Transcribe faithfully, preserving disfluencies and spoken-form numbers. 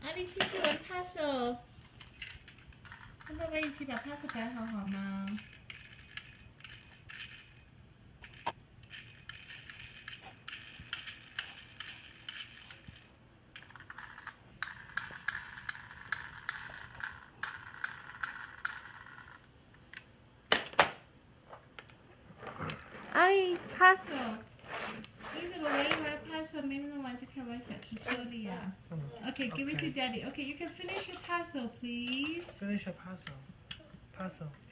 阿丽继续玩 puzzle， 跟爸爸一起把 puzzle 摆好好吗？ 阿丽 puzzle， 你怎么玩一玩 puzzle 没弄完就开始玩小车车了呀？ Okay, give it to daddy. Okay, you can finish your puzzle, please. Finish your puzzle. Puzzle.